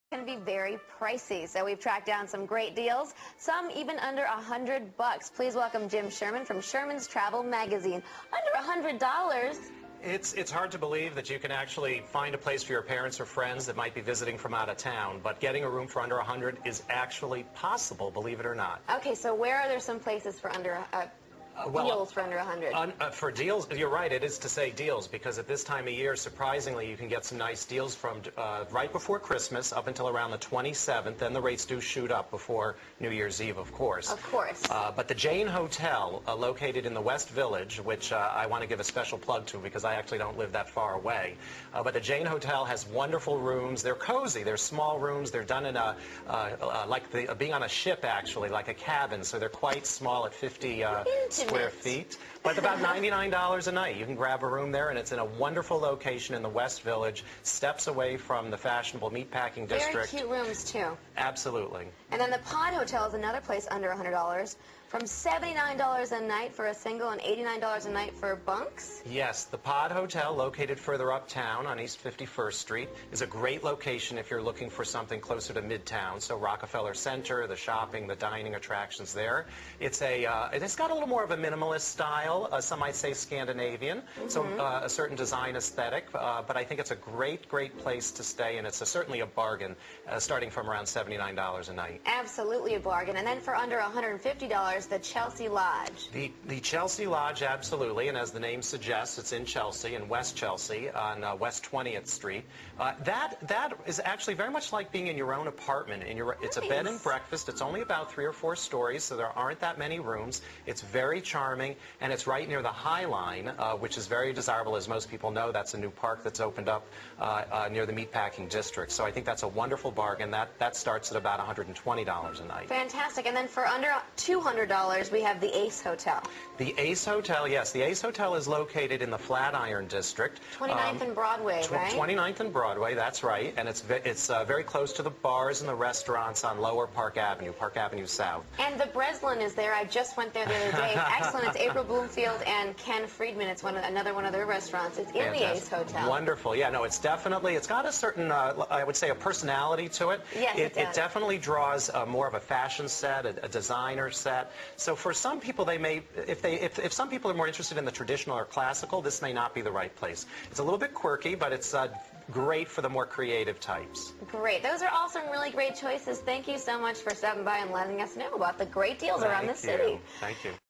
Can be very pricey, so we've tracked down some great deals, some even under $100. Please welcome Jim Sherman from Sherman's Travel Magazine. Under $100. It's hard to believe that you can actually find a place for your parents or friends that might be visiting from out of town, but getting a room for under $100 is actually possible, believe it or not. Okay, so where are there some places for under deals for under 100? For deals, you're right, it is to say deals, because at this time of year, surprisingly, you can get some nice deals from right before Christmas up until around the 27th. Then the rates do shoot up before New Year's Eve, of course. Of course. But the Jane Hotel, located in the West Village, which I want to give a special plug to because I actually don't live that far away. But the Jane Hotel has wonderful rooms. They're cozy. They're small rooms. They're done in being on a ship, actually, like a cabin. So they're quite small at 50 square feet, but about $99 a night. You can grab a room there, and it's in a wonderful location in the West Village, steps away from the fashionable meatpacking district. Very cute rooms, too. Absolutely. And then the Pod Hotel is another place under $100, from $79 a night for a single and $89 a night for bunks? Yes, the Pod Hotel, located further uptown on East 51st Street, is a great location if you're looking for something closer to Midtown. So Rockefeller Center, the shopping, the dining attractions there. It's got a little more of a minimalist style. Some might say Scandinavian, so a certain design aesthetic. But I think it's a great place to stay, and it's certainly a bargain, starting from around $79 a night. Absolutely a bargain. And then for under $150, the Chelsea Lodge. The Chelsea Lodge, absolutely, and as the name suggests, it's in Chelsea, in West Chelsea, on West 20th Street. That is actually very much like being in your own apartment. It's a bed and breakfast. It's only about 3 or 4 stories, so there aren't that many rooms. It's very charming, and it's right near the High Line, which is very desirable. As most people know, that's a new park that's opened up near the meatpacking district. So I think that's a wonderful bargain. That starts at about $120 a night. Fantastic. And then for under $200, we have the Ace Hotel. The Ace Hotel, yes. The Ace Hotel is located in the Flatiron District. 29th and Broadway, right? 29th and Broadway, that's right. And it's very close to the bars and the restaurants on Lower Park Avenue South. And the Breslin is there. I just went there the other day. Excellent. It's April Bloomfield and Ken Friedman. It's another one of their restaurants. It's in the Ace Hotel. Wonderful. Yeah, no, it's got a certain, I would say, a personality to it. Yes, it does. It definitely draws more of a fashion set, a designer set. So for some people, if some people are more interested in the traditional or classical, this may not be the right place. It's a little bit quirky, but it's great for the more creative types. Great. Those are all some really great choices. Thank you so much for stopping by and letting us know about the great deals around the city. Thank you.